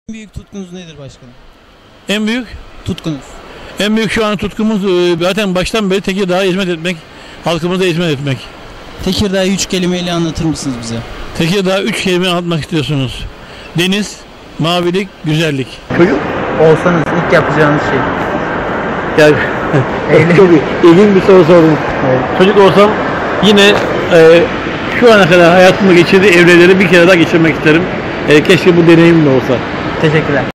En büyük tutkunuz nedir başkanım? En büyük? Tutkunuz. En büyük şu an tutkumuz zaten baştan beri Tekirdağ'a hizmet etmek, halkımıza hizmet etmek. Tekirdağ'ı 3 kelimeyle anlatır mısınız bize? Tekirdağ 3 kelime anlatmak istiyorsunuz. Deniz, mavilik, güzellik. Çocuk olsanız ilk yapacağınız şey. Yani çok ilginç bir soru sordum. Evet. Çocuk olsam yine şu ana kadar hayatımda geçirdiği evreleri bir kere daha geçirmek isterim. Keşke bu deneyim de olsa. Teşekkürler.